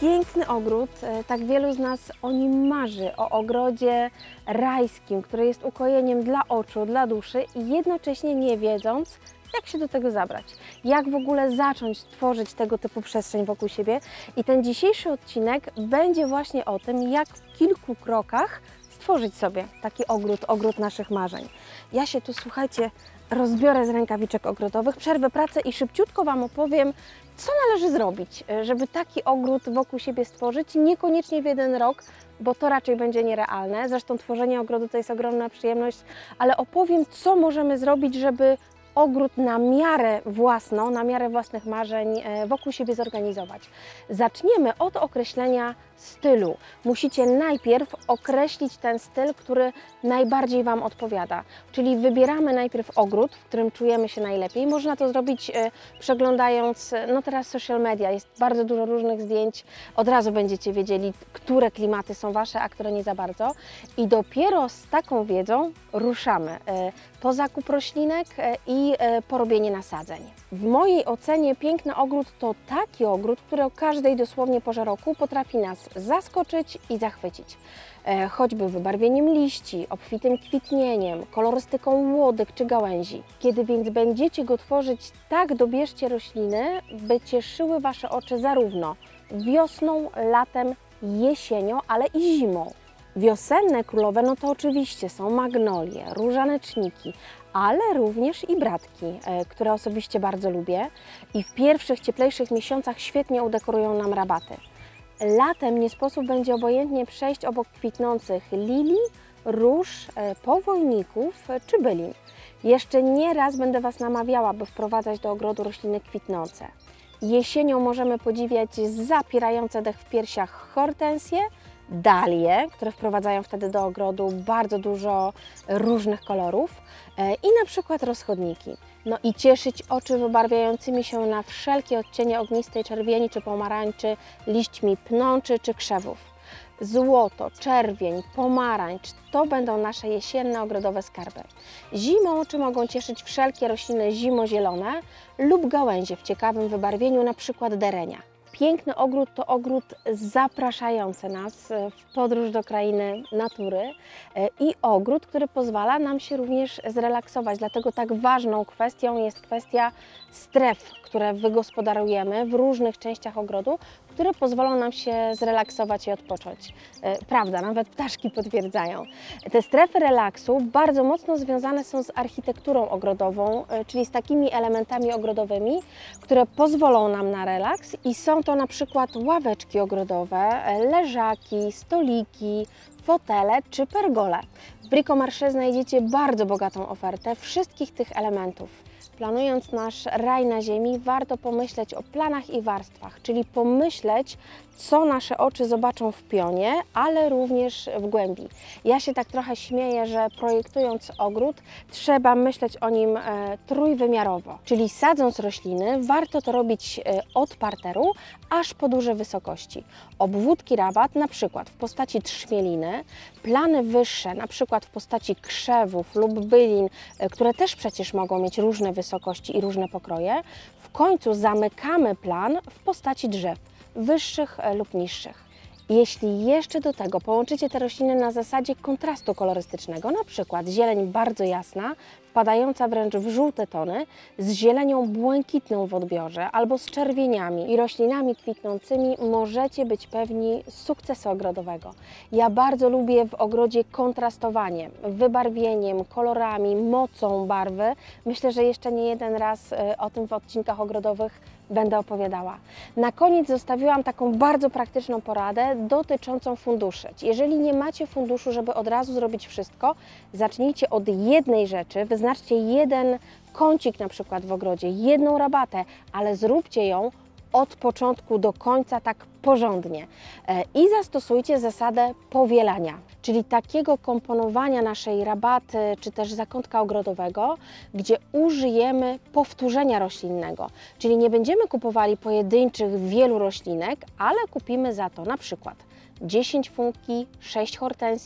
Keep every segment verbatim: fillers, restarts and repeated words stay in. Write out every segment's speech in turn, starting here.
Piękny ogród, tak wielu z nas o nim marzy, o ogrodzie rajskim, który jest ukojeniem dla oczu, dla duszy i jednocześnie nie wiedząc, jak się do tego zabrać, jak w ogóle zacząć tworzyć tego typu przestrzeń wokół siebie. I ten dzisiejszy odcinek będzie właśnie o tym, jak w kilku krokach stworzyć sobie taki ogród, ogród naszych marzeń. Ja się tu, słuchajcie, rozbiorę z rękawiczek ogrodowych, przerwę pracę i szybciutko Wam opowiem, co należy zrobić, żeby taki ogród wokół siebie stworzyć, niekoniecznie w jeden rok, bo to raczej będzie nierealne. Zresztą tworzenie ogrodu to jest ogromna przyjemność, ale opowiem, co możemy zrobić, żeby ogród na miarę własną, na miarę własnych marzeń wokół siebie zorganizować. Zaczniemy od określenia stylu. Musicie najpierw określić ten styl, który najbardziej Wam odpowiada. Czyli wybieramy najpierw ogród, w którym czujemy się najlepiej. Można to zrobić przeglądając, no teraz social media, jest bardzo dużo różnych zdjęć. Od razu będziecie wiedzieli, które klimaty są Wasze, a które nie za bardzo. I dopiero z taką wiedzą ruszamy po zakup roślinek i porobienie nasadzeń. W mojej ocenie piękny ogród to taki ogród, który o każdej dosłownie porze roku potrafi nas zaskoczyć i zachwycić. Choćby wybarwieniem liści, obfitym kwitnieniem, kolorystyką łodyg czy gałęzi. Kiedy więc będziecie go tworzyć, tak dobierzcie rośliny, by cieszyły Wasze oczy zarówno wiosną, latem, jesienią, ale i zimą. Wiosenne królowe, no to oczywiście są magnolie, różaneczniki, ale również i bratki, które osobiście bardzo lubię i w pierwszych, cieplejszych miesiącach świetnie udekorują nam rabaty. Latem nie sposób będzie obojętnie przejść obok kwitnących lilii, róż, powojników czy bylin. Jeszcze nie raz będę Was namawiała, by wprowadzać do ogrodu rośliny kwitnące. Jesienią możemy podziwiać zapierające dech w piersiach hortensje, dalie, które wprowadzają wtedy do ogrodu bardzo dużo różnych kolorów i na przykład rozchodniki. No i cieszyć oczy wybarwiającymi się na wszelkie odcienie ognistej czerwieni czy pomarańczy liśćmi pnączy czy krzewów. Złoto, czerwień, pomarańcz to będą nasze jesienne ogrodowe skarby. Zimą oczy mogą cieszyć wszelkie rośliny zimozielone lub gałęzie w ciekawym wybarwieniu, na przykład derenia. Piękny ogród to ogród zapraszający nas w podróż do krainy natury i ogród, który pozwala nam się również zrelaksować. Dlatego tak ważną kwestią jest kwestia stref, które wygospodarujemy w różnych częściach ogrodu, które pozwolą nam się zrelaksować i odpocząć. Prawda, nawet ptaszki potwierdzają. Te strefy relaksu bardzo mocno związane są z architekturą ogrodową, czyli z takimi elementami ogrodowymi, które pozwolą nam na relaks i są to na przykład ławeczki ogrodowe, leżaki, stoliki, fotele czy pergole. W Bricomarché znajdziecie bardzo bogatą ofertę wszystkich tych elementów. Planując nasz raj na ziemi, warto pomyśleć o planach i warstwach, czyli pomyśleć, co nasze oczy zobaczą w pionie, ale również w głębi. Ja się tak trochę śmieję, że projektując ogród, trzeba myśleć o nim e, trójwymiarowo, czyli sadząc rośliny, warto to robić e, od parteru aż po duże wysokości. Obwódki rabat, na przykład w postaci trzmieliny, plany wyższe, na przykład w postaci krzewów lub bylin, e, które też przecież mogą mieć różne wysokości i różne pokroje. W końcu zamykamy plan w postaci drzew, wyższych lub niższych. Jeśli jeszcze do tego połączycie te rośliny na zasadzie kontrastu kolorystycznego, na przykład zieleń bardzo jasna, wpadająca wręcz w żółte tony, z zielenią błękitną w odbiorze albo z czerwieniami i roślinami kwitnącymi, możecie być pewni sukcesu ogrodowego. Ja bardzo lubię w ogrodzie kontrastowanie, wybarwieniem, kolorami, mocą barwy. Myślę, że jeszcze nie jeden raz o tym w odcinkach ogrodowych będę opowiadała. Na koniec zostawiłam taką bardzo praktyczną poradę dotyczącą funduszy. Jeżeli nie macie funduszu, żeby od razu zrobić wszystko, zacznijcie od jednej rzeczy, wyznaczcie jeden kącik na przykład w ogrodzie, jedną rabatę, ale zróbcie ją od początku do końca tak porządnie i zastosujcie zasadę powielania, czyli takiego komponowania naszej rabaty czy też zakątka ogrodowego, gdzie użyjemy powtórzenia roślinnego, czyli nie będziemy kupowali pojedynczych wielu roślinek, ale kupimy za to na przykład dziesięć funki, sześć hortensji,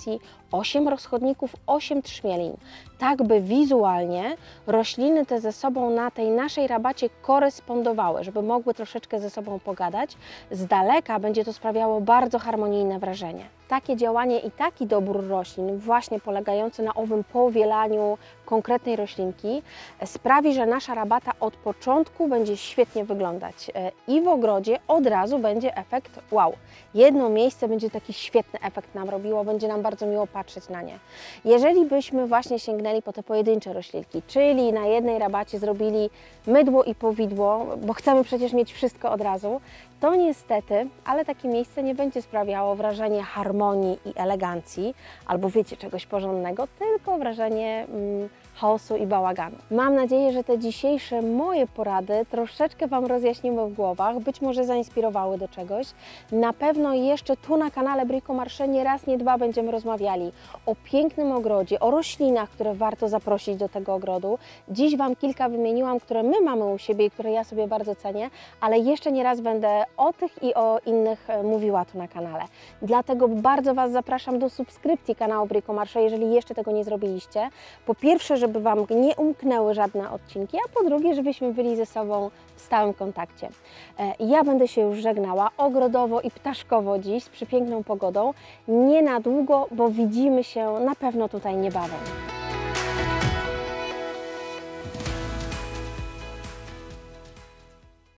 osiem rozchodników, osiem trzmielin, tak by wizualnie rośliny te ze sobą na tej naszej rabacie korespondowały, żeby mogły troszeczkę ze sobą pogadać. Z daleka będzie to sprawiało bardzo harmonijne wrażenie. Takie działanie i taki dobór roślin, właśnie polegający na owym powielaniu konkretnej roślinki, sprawi, że nasza rabata od początku będzie świetnie wyglądać i w ogrodzie od razu będzie efekt wow. Jedno miejsce będzie taki świetny efekt nam robiło, będzie nam bardzo miło patrzeć na nie. Jeżeli byśmy właśnie sięgnęli po te pojedyncze roślinki, czyli na jednej rabacie zrobili mydło i powidło, bo chcemy przecież mieć wszystko od razu, to niestety, ale takie miejsce nie będzie sprawiało wrażenia harmonii i elegancji, albo wiecie, czegoś porządnego, tylko wrażenie mm, chaosu i bałaganu. Mam nadzieję, że te dzisiejsze moje porady troszeczkę Wam rozjaśniły w głowach, być może zainspirowały do czegoś. Na pewno jeszcze tu na kanale Bricomarché nie raz, nie dwa będziemy rozmawiali o pięknym ogrodzie, o roślinach, które warto zaprosić do tego ogrodu. Dziś Wam kilka wymieniłam, które my mamy u siebie i które ja sobie bardzo cenię, ale jeszcze nie raz będę o tych i o innych mówiła tu na kanale. Dlatego bardzo Was zapraszam do subskrypcji kanału Bricomarché, jeżeli jeszcze tego nie zrobiliście. Po pierwsze, żeby Wam nie umknęły żadne odcinki, a po drugie, żebyśmy byli ze sobą w stałym kontakcie. Ja będę się już żegnała ogrodowo i ptaszkowo dziś z przepiękną pogodą. Nie na długo, bo widzimy się na pewno tutaj niebawem.